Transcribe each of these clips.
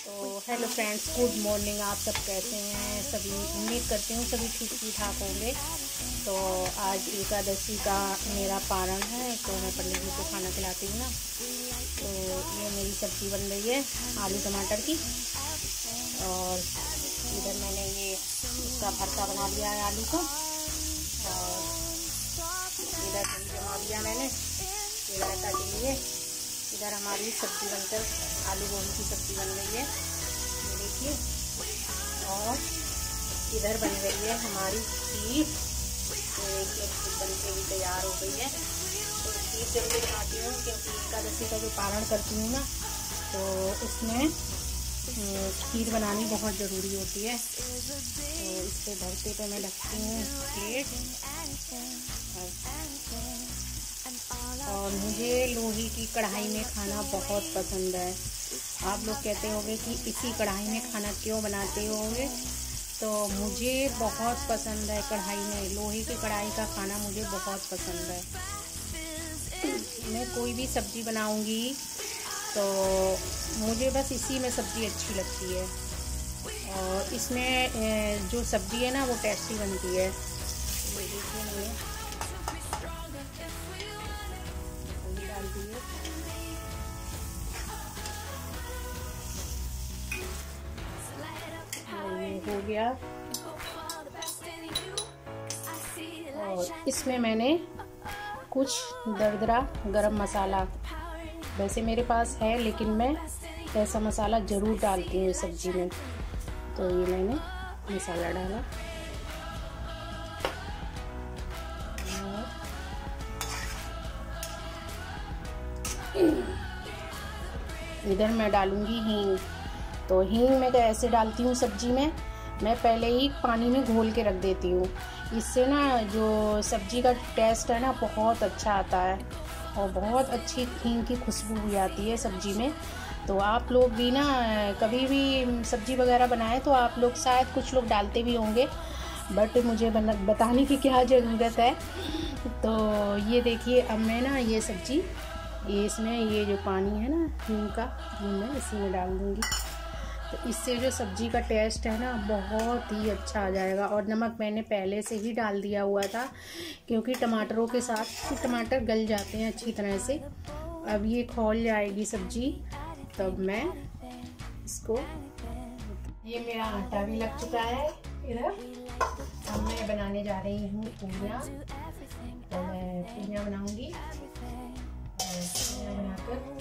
तो hello friends, good morning. आप सब कैसे हैं? सभी उम्मीद करती हूँ सभी ठीक ठाक होंगे। तो आज एकादशी का मेरा पारण है, तो मैं पंडित जी को खाना खिलाती हूँ ना। तो ये मेरी सब्ज़ी बन रही है आलू टमाटर की, और इधर मैंने ये इसका भरता बना लिया है आलू का, और इधर जमा लिया मैंने ये रायता के लिए। इधर हमारी सब्ज़ी बनकर आलू गोभी की सब्ज़ी बन गई है, ये देखिए। और इधर बन गई है हमारी खीर, तो देखिए खीर बन के भी तैयार हो गई है। तो खीर जल्दी बनाती हूँ क्योंकि एकादशी का जो पारण करती हूँ ना, तो उसमें खीर बनानी बहुत ज़रूरी होती है। तो इसके भरते पे मैं रखती हूँ प्लेट। और मुझे लोहे की कढ़ाई में खाना बहुत पसंद है। आप लोग कहते होंगे कि इसी कढ़ाई में खाना क्यों बनाते होंगे, तो मुझे बहुत पसंद है कढ़ाई में, लोहे की कढ़ाई का खाना मुझे बहुत पसंद है। मैं कोई भी सब्ज़ी बनाऊंगी तो मुझे बस इसी में सब्ज़ी अच्छी लगती है, और इसमें जो सब्ज़ी है ना वो टेस्टी बनती है। ये देखिए मैंने डाल दी है। हो गया, और इसमें मैंने कुछ दरदरा गरम मसाला, वैसे मेरे पास है लेकिन मैं ऐसा मसाला ज़रूर डालती हूँ सब्जी में। तो ये मैंने मसाला डाला, इधर मैं डालूंगी हींग। तो हींग मैं कैसे डालती हूँ सब्जी में, मैं पहले ही पानी में घोल के रख देती हूँ। इससे ना जो सब्जी का टेस्ट है ना बहुत अच्छा आता है, और बहुत अच्छी हींग की खुशबू भी आती है सब्जी में। तो आप लोग भी ना कभी भी सब्जी वगैरह बनाएं तो आप लोग, शायद कुछ लोग डालते भी होंगे, बट मुझे बताने की क्या ज़रूरत है। तो ये देखिए, अब मैं ना ये सब्जी, ये इसमें ये जो पानी है ना हींग का, मैं इसी में डाल दूँगी। तो इससे जो सब्ज़ी का टेस्ट है ना बहुत ही अच्छा आ जाएगा। और नमक मैंने पहले से ही डाल दिया हुआ था, क्योंकि टमाटरों के साथ टमाटर गल जाते हैं अच्छी तरह से। अब ये खौल जाएगी सब्ज़ी, तब मैं इसको, ये मेरा आटा भी लग चुका है इधर। अब मैं बनाने जा रही हूँ पूरियाँ। तो मैं पूरियाँ बनाऊँगी, और पूरियाँ बनाकर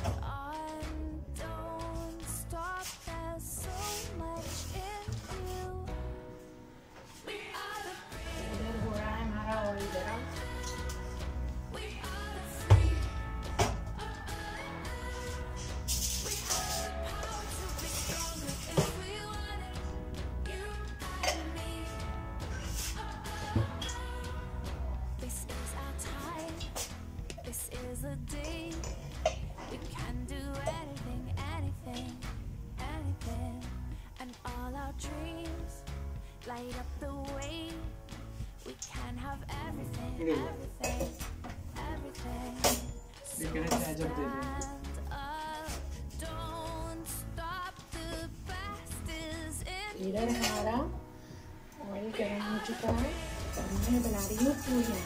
light up the way. We can have everything, everything. Stand up, don't stop, the best is in you. इधर हमारा ऑयल गर्म हो चुका है, तो मैं बना रही हूँ पूरियाँ।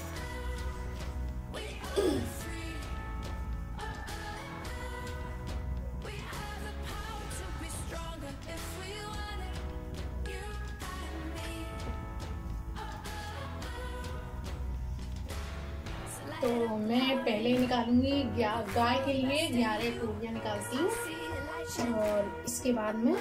तो मैं पहले निकालूंगी गाय के लिए 11 पूरियाँ निकालती हूँ, और इसके बाद में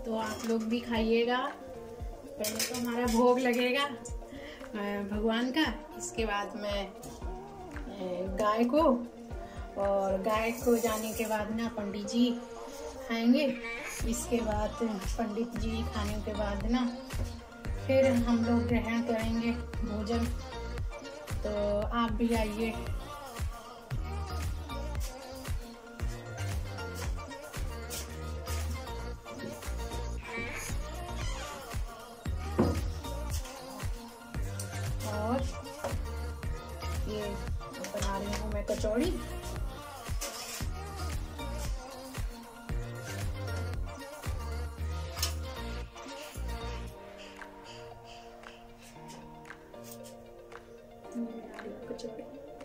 तो आप लोग भी खाइएगा। पहले तो हमारा भोग लगेगा भगवान का, इसके बाद मैं गाय को, और गाय को जाने के बाद ना पंडित जी खाएंगे। इसके बाद पंडित जी खाने के बाद ना फिर हम लोग ग्रहण करेंगे भोजन। तो आप भी आइए। और ये बना रही हूँ मैं कचौड़ी। कचौड़ी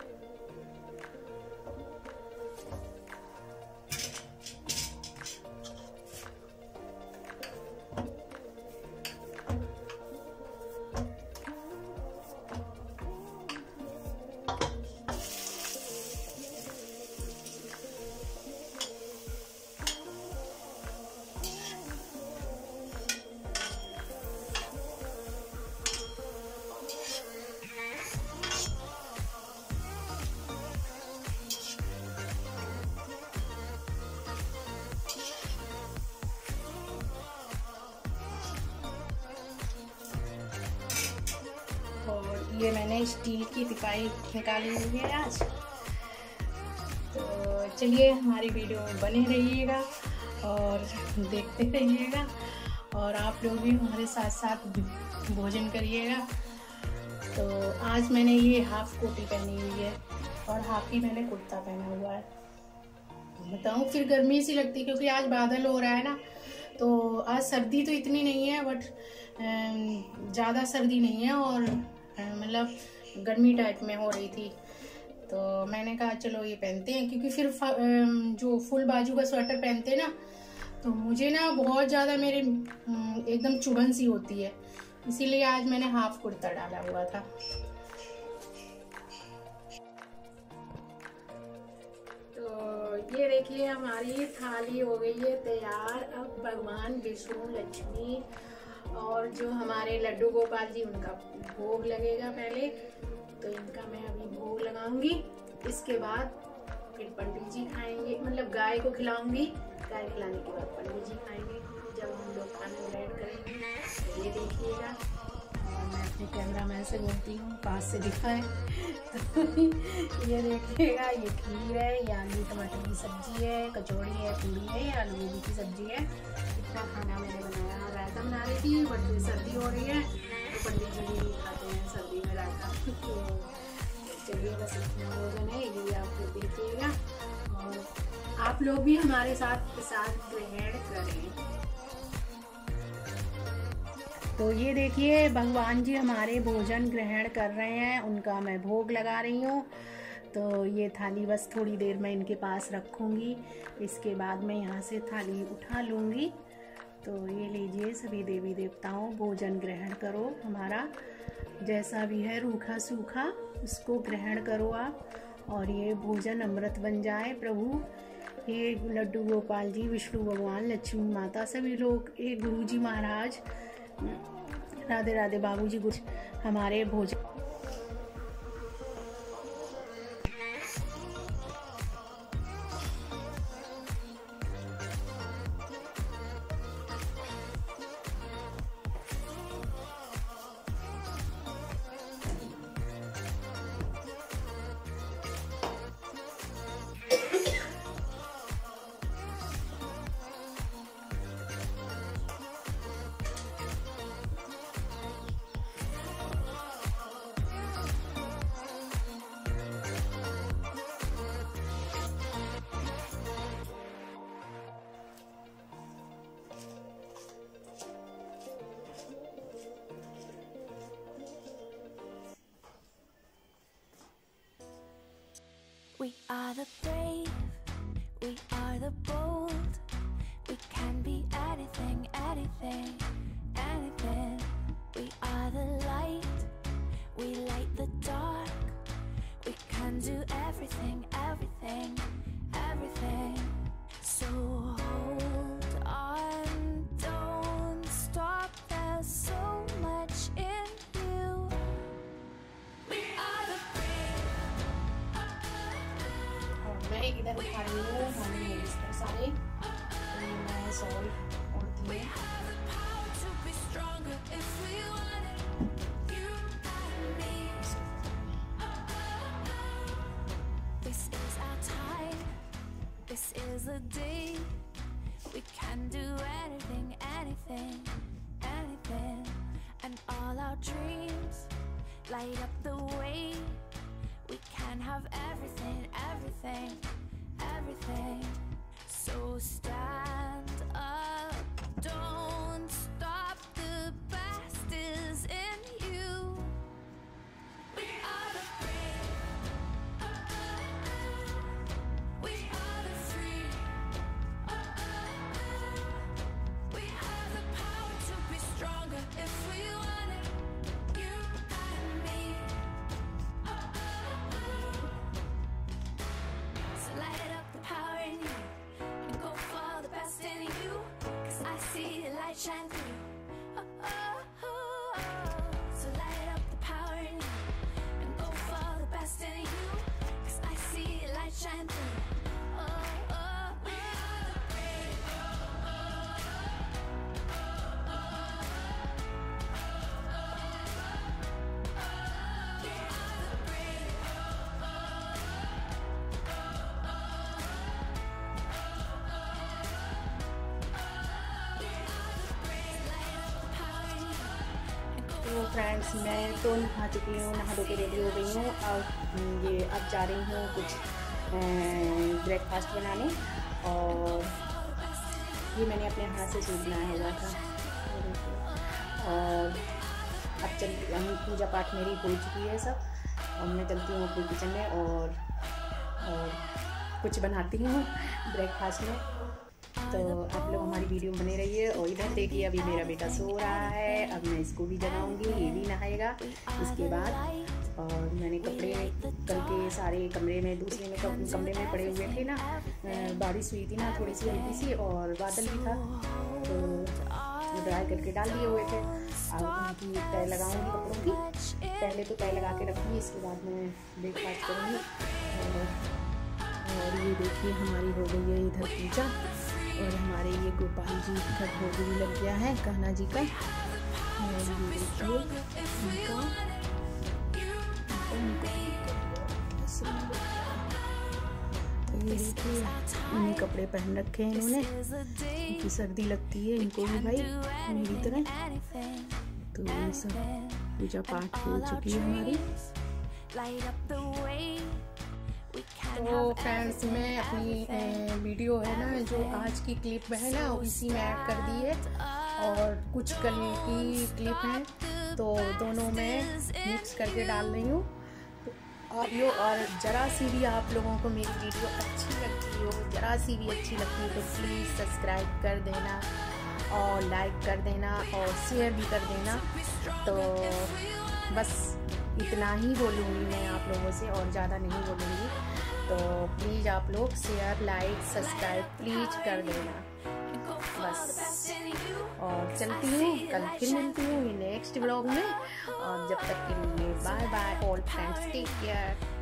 ये मैंने स्टील की पिपाई निकाली हुई है आज। तो चलिए हमारी वीडियो में बने रहिएगा और देखते रहिएगा, और आप लोग भी हमारे साथ साथ भोजन करिएगा। तो आज मैंने ये हाफ कोटी पहनी हुई है और हाफ ही मैंने कुर्ता पहना हुआ है। बताऊँ फिर गर्मी सी लगती है क्योंकि आज बादल हो रहा है ना, तो आज सर्दी तो इतनी नहीं है, बट ज़्यादा सर्दी नहीं है और मतलब गर्मी टाइप में हो रही थी। तो मैंने कहा चलो ये पहनते हैं, क्योंकि फिर जो फुल बाजू का स्वेटर पहनते हैं ना, तो मुझे ना बहुत ज़्यादा मेरे एकदम चुभन सी होती है, इसीलिए आज मैंने हाफ कुर्ता डाला हुआ था। तो ये देखिए हमारी थाली हो गई है तैयार। अब भगवान विष्णु, लक्ष्मी और जो हमारे लड्डू गोपाल जी, उनका भोग लगेगा पहले। तो इनका मैं अभी भोग लगाऊंगी, इसके बाद फिर पंडित जी खाएंगे, मतलब गाय को खिलाऊंगी। गाय खिलाने के बाद पंडित जी खाएंगे जब हम लोग खाना ऐड करेंगे। तो ये देखिएगा, और मैं अपने कैमरामैन से बोलती हूँ पास से दिखाए। तो ये देखिएगा, ये खीर है, ये आलू टमाटर की सब्जी है, कचौड़ी है, पूरी है, ये आलू गोभी की सब्जी है। इतना खाना मैंने बनाया। रायता बना रही थी, बट सर्दी हो रही है तो पंडित जी भी नहीं खाते हैं सर्दी में रायता। तो चलिए बस इतना भोजन है, ये आप लोग देखिएगा और आप लोग भी हमारे साथ ग्रहण करें। तो ये देखिए भगवान जी हमारे भोजन ग्रहण कर रहे हैं, उनका मैं भोग लगा रही हूँ। तो ये थाली बस थोड़ी देर में इनके पास रखूँगी, इसके बाद मैं यहाँ से थाली उठा लूँगी। तो ये लीजिए सभी देवी देवताओं, भोजन ग्रहण करो हमारा, जैसा भी है रूखा सूखा उसको ग्रहण करो आप, और ये भोजन अमृत बन जाए प्रभु। ये लड्डू गोपाल जी, विष्णु भगवान, लक्ष्मी माता, सभी लोग, ये गुरु जी महाराज, राधे राधे बाबूजी, कुछ हमारे भोजन। We are the brave, we are the bold. We can be anything, anything, anything. We are the light, we light the dark. We can do everything, everything, everything. So hold on, don't इधर उठा रही हूँ mummy बिस्तर सारे, तो मैं sol ओढ़ती हूँ। This is a day we can do anything, anything, anything, and all our dreams light up the way. We can have everything, everything, everything. So stand up, don't stop. The best is in you. We are the brave. We are the free. We have the power to be stronger if we want it. You and me. So light up the power in you and go for the best in you. 'Cause I see the light shine through. So light up the power in you and go for the best in you. 'Cause I see the light shine through. We are the brave. We are the brave. तो friends मैं तो नहा चुकी हूँ, नहा धो के ready हो गई हूँ। अब जा रही हूँ कुछ ब्रेकफास्ट बनाने, और ये मैंने अपने हाथ से सूट बनाया हुआ था। और अब चल पूजा पाठ मेरी हो चुकी है सब, और मैं चलती हूँ अपने किचन में और कुछ बनाती हूँ ब्रेकफास्ट में। तो आप लोग हमारी वीडियो में बने रहिए। और इधर देखिए अभी मेरा बेटा सो रहा है, अब मैं इसको भी जगाऊंगी, ये भी नहाएगा इसके बाद। और मैंने कपड़े कल के सारे कमरे में, दूसरे में कमरे में पड़े हुए थे ना, बारिश हुई थी ना थोड़ी सी हल्की सी, और बादल भी था, तो ड्राई करके डाल दिए हुए थे। अब उनकी तय लगाऊंगी कपड़ों की, पहले तो तय लगा के रखूँगी, इसके बाद मैं ब्रेकफास्ट करूँगी। और ये देखिए हमारी हो गई है इधर पूजा, और हमारे ये गोपाल जी का भोग भी लग गया है, कान्हा जी का। और ये देखिए ये देखिए इन्हीं कपड़े पहन रखे हैं इन्होंने, क्योंकि सर्दी लगती है इनको भी भाई मेरी तरह। तो ये सब पूजा पाठ हो चुकी है हमारी। तो फ्रेंड्स मैं अपनी वीडियो है ना जो आज की क्लिप है ना इसी में ऐड कर दी है, और कुछ कल की क्लिप है, तो दोनों में मिक्स करके डाल रही हूँ। तो और ज़रा सी भी आप लोगों को मेरी वीडियो अच्छी लगती हो, ज़रा सी भी अच्छी लगती है, तो प्लीज़ सब्सक्राइब कर देना और लाइक कर देना और शेयर भी कर देना। तो बस इतना ही बोलूँगी मैं आप लोगों से, और ज़्यादा नहीं बोलूँगी। तो प्लीज़ आप लोग शेयर लाइक सब्सक्राइब प्लीज़ कर देना बस। और चलती हूँ, कल फिर मिलती हूँ नेक्स्ट ब्लॉग में, और जब तक के लिए bye bye all friends, take care.